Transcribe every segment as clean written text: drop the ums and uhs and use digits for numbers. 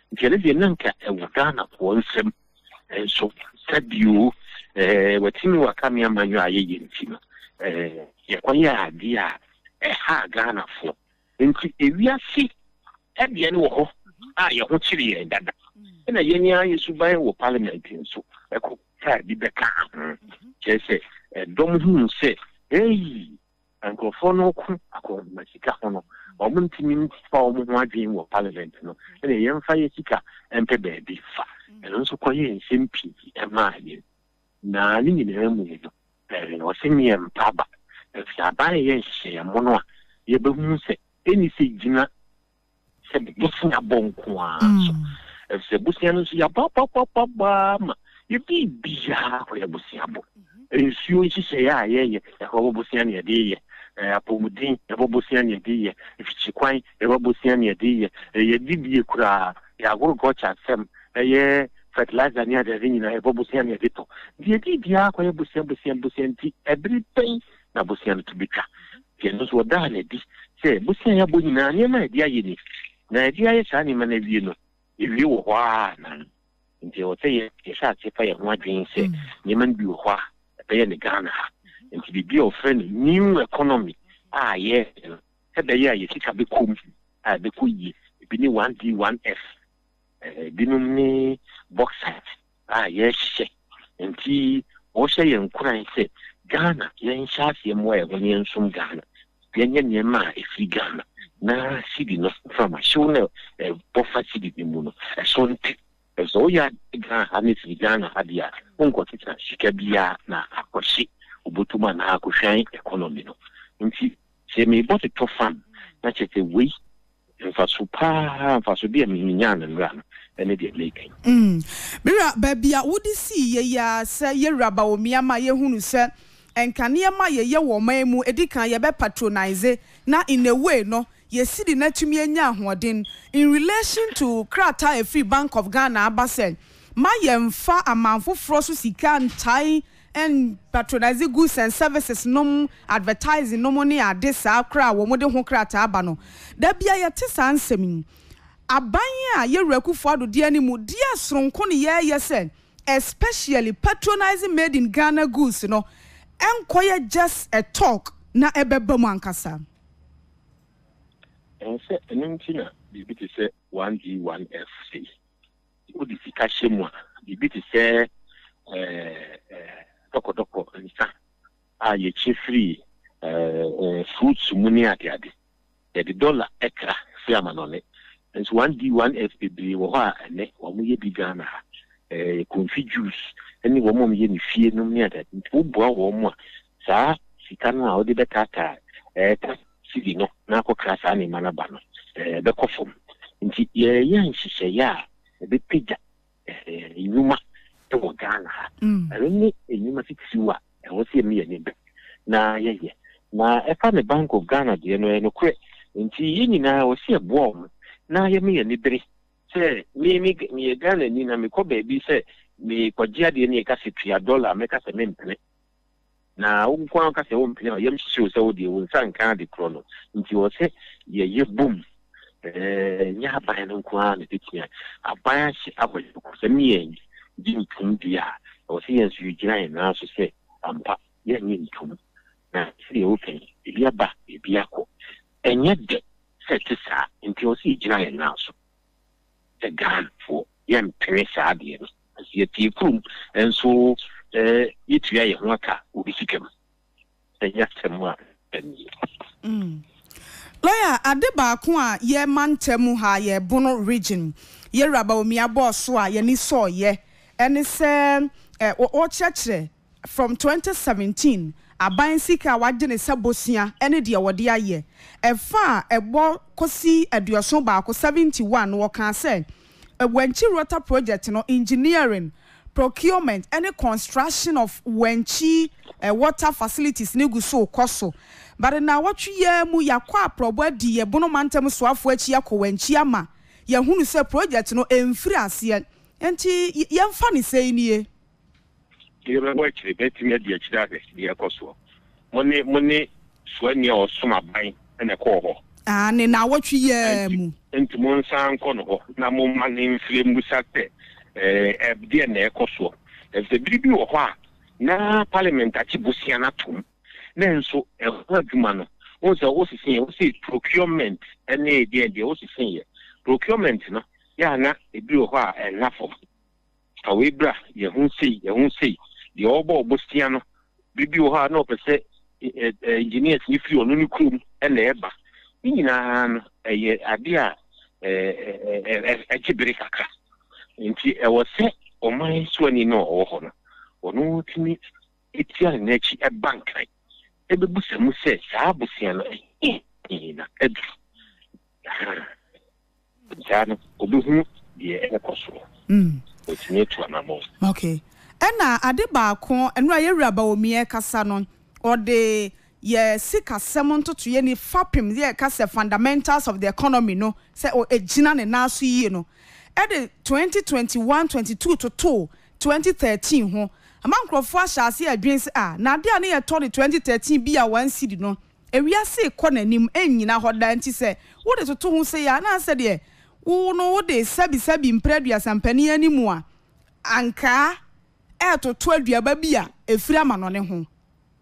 Jere de nanka e Ghana for nsem so sabio watimi wakame amanyo aye yenti no yakwanya ade a ha Ghana for nti ewiase ebe ne wo ho a ye ho chiri ye dada na yenya yesuban wo parliament nso eko ta bi beka kese dom hu se ankrofo ku akọ masika hono omuntimi fa omu ho adwen wo parliament no na yemfa ye sika empe baabi fa eno nso koye nsempi emaye na ni nyina mu no o semi empaba fi aban ye hye mono a ye behu se eni se gina se busia bonko a so se busia no so ya pa ma ye bibia ko ye busia bo ensuo hye ya ye ko busia ne de ye apomudin ye busia ne de ye fichikwan ye busia ne de ye dibie kura ya agriculture sem ye fertilizer ni ade nyina e bobusia ne de to die bibia ko ye busia nti everything na busia no to bika ye no so da na di se busia ya bo nyina ne ma dia ye ni na dia ye sa ni ma na wie no ewie wo hwa na nti o te ye sha che fa ye ho adwen se ni man bi wo hwa be ye ne Ghana nti bi o friend new economy ye e be ye sika be kom be ko yi bi ni 1D 1F binum ni bauxite yes nti o hye ye nkuran se Ghana ye nhyase mo e woni nsum Ghana ye nye ma e free Ghana na sidi no from a show no buffer sidi bi mu no so nti so ya Ghana ni free Ghana adia onko tita shika bia na akoshi obotuma na akohwan economy no nti se me bot to fan na chete we mfaso bia minyana ngana ene de lekan mira babia wodi si ye ya se ye raba wo miama ye hunu se enkane ma ye wo mamu edikan ye be patronize na in a way no ye sidi na tumi anya ahoden in relation to krata free Bank of Ghana abasen ma ye mfa amanfo froso sika ntai and patronize goods and services nom advertising no money adesa kra wo mode ho krata aba no da bia ye tesa ansemi aban a ye rekufo ado de ani mu dia soronko ne ye se especially patronizing made in Ghana goods no enkoye just a talk na ebeba mu ankasa ense enuntina bibi te se 1D 1F say odi sika hemu bibi te se doko nsa ye chefri fruits muni ade the dollar ekra fi amanone and 1D 1F be wo ha ene wo mo ye bi Ghana confuse juice eni wo mo ye ni fie no ni ade wo boa wo mo sa sika no a odi betaka ta sidi no na ko krasa ni manaba no be kofom nti ye nhihye ya be pija yuma to Ghana ani enyuma fitiwa e wo se me ni be na ye na e fa ne Bank of Ghana de no kure nti yinina wo se boom na ye me ni bere se me Ghana ni na me ko baby se me kwajia de ni ka se $2 me ka se me mpene na unkwa ka se wo mpene ye mhihye se wo de wo nsan kan de krono nti wo se ye boom nya ba no kwa ne titia abaya shi abaya ko se me din tundia o se yensu yigina na so se ampa ye nyi ntum na se o ken bia ba bia ko enye de set sa nti o se yigina na so the gun for yem pressure de no ye ti kum enso yitua ye ho aka obi sikem enya temwa lawyer adeba ko a ye mantemu ha ye bono region ye raba omi aboso a ye ni so ye ene se o chechre from 2017 aban sika wagene sabosia ene de wode aye efa ebo kosi aduoso ba ko 71 wo kan se Wenchi water project no engineering procurement any construction of Wenchi water facilities negu so koso but na watchu ye mu yakwa probo di ye bono mantem so afo achi yakọ Wenchi ama ye hunu se project no emfiri ase enti ye mfa ne sei nie ye be wa chire betimi adi achira de ye koso mone so ania osoma ban na ko ho ne na wotwe ye mu enti mo nsan kɔ no hɔ na mo ma ne mfire mbusate de na ekoso efte biribi wɔ hɔ a na parliament achi bosia na tom na nso ɛho adwuma no wo sɛ wo sisin wo sɛ procurement ɛne de wo sisin ye procurement no ya na ebi wɔ hɔ a ɛna fo awe bra ye hu sei de ɔbɔ bosia no biribi wɔ hɔ a na ɔpɛ engineers ni free onu ni krum na eba nyina no eye ade a ekibere kakra nti ewo se oman so ni no owo no onu timi etia na echi bankai ebebusa mu se saa busia no na edu jano obuhu de ekoso otimi etu anamo okay ena ade ba ko enu ayewura ba omie kasa no ode ye sika semonto to ye ni fapim ye kasa fundamentals of the economy no say o ejina ne naso yie no e de 2021 22 to 2013 ho amankrofo ahyase adwen se na ade a ne ye to de 2013 bi a 1 cedi no ewiase kɔ nanim enyina hoda nti se wo de toto ho se ya na se de wo no wo de sabi mpredua sampani animu a anka toto aduaba bi a efiri amano ne ho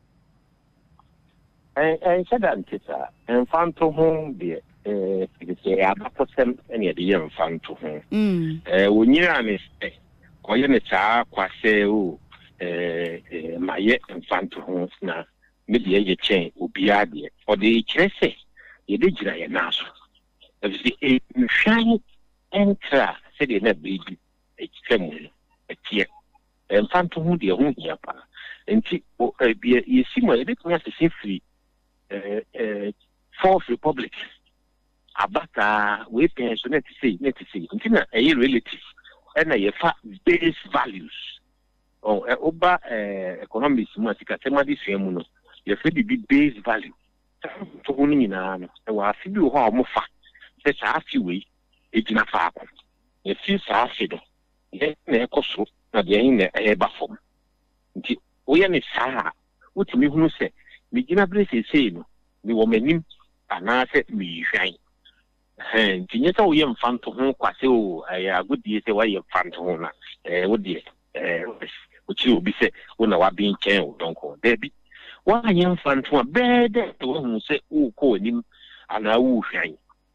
said that infanto home de say abakosem ene de infanto home wonyira ne koye ne cha kwase o maye infanto home na me de ye chen obi ade o de kirese ye de gira ye naso e nhwan entra se de na baby e kitemu e tie infanto home de ho hia pa enti o bia yesimo e de kunya se free Fourth Republic abata we pension net say ntina e relative and ye fa base values oba economics mu atika tema di suemu no ye fa bi base value to honi nyina no e wa afi bi ho a mo fa se sa afi we ejina fa akọ ye fi sa afi do ye na ekoso na de yin na e ba fom nti oye ne sa wotimi hunu se mi gina brese sei no mi wo manim ana se mi hwan ntinye sa wo ye mfanto ho kwase o ya godie se wa ye mfanto ho na wo die wo chi obi se wo na wa bin chen o donko da bi wa ye mfanto a bede wo hu se wo ko anim ana wo hwan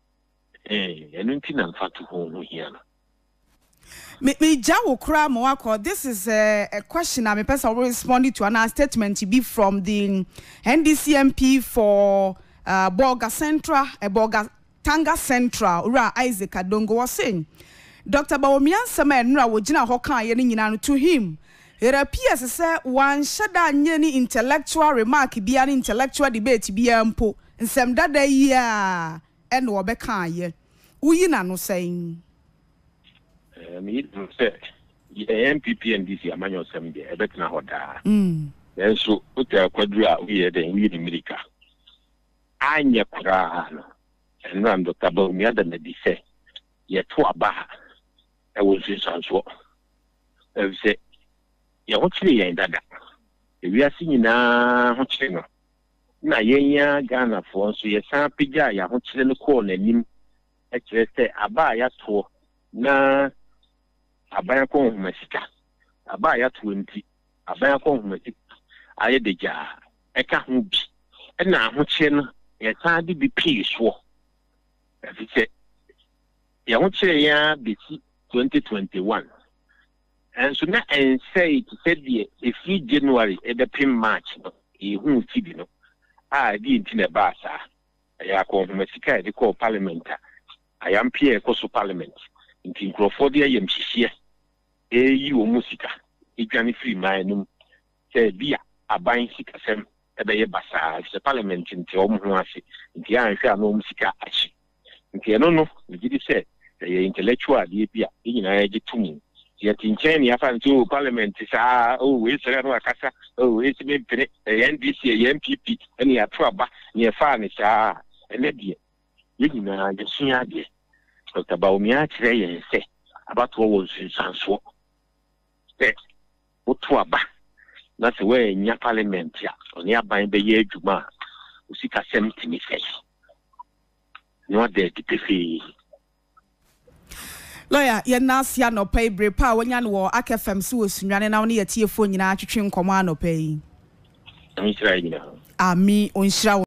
enu ntina mfanto ho hia na me jawo kra mo akọ. This is a question I'm a person responding to an statement to be from the NDC MP for Bolga Central, Bolga Tanga Central, Ura Isaac Adongo was saying, Dr. Bawomian Saman Ra wojina hoka ye ni nyina to him. It appears to say one shada nyeni intellectual remark be an intellectual debate be ampo nsem dada ya and wo beka ye. Uyina no saying me say MPP and DC amanyo sem de ebetna hoda then so uta kwadura we den we ni America anya kura no and Dr. Baumia da me say ye to aba e wo nsanso e say ye ho kire ye dada e wi asi nyina ho kire no na yenya Ghana fo so ye san pija ya ho kire no ko nanim e kire say aba ya to na abaya ko humasika abaya 20 abaya ko humasika aye deja eka ho bi na ho che no ye tan de bi pii so afi se ye ho che ya bi 2021 and so na en say to say the free January e be pin March no e hu ti bi no a di ntina ba sa ya ko humasika e de ko parliament I am Pierre Koso Parliament in Crawfordia yam shishia eyi wo musika idwane free manum say bia aban sika sem ebe basa the parliament nti o ho ase nti anhwe ano musika achi nti eno no gidi say the intellectual dey bia nyina ya gitumi ye tinchen ya fa nti parliament sa o we sere no akasa o we si be pere NDC MPP ene ya to aba ne fa ne sa ene die nyina ya sua die Dr. Baumia kire ye se abato wo nsanso otu aba na se we nya parliament ya oni aban be ye adwuma usika 70 mi sei no de tipefi lawyer ye nasia no pay bre pa wonya no akfm so osunwane na woni ye tiefo nyina atwetwe nkomo anopa yi ami sira nyina ami onhira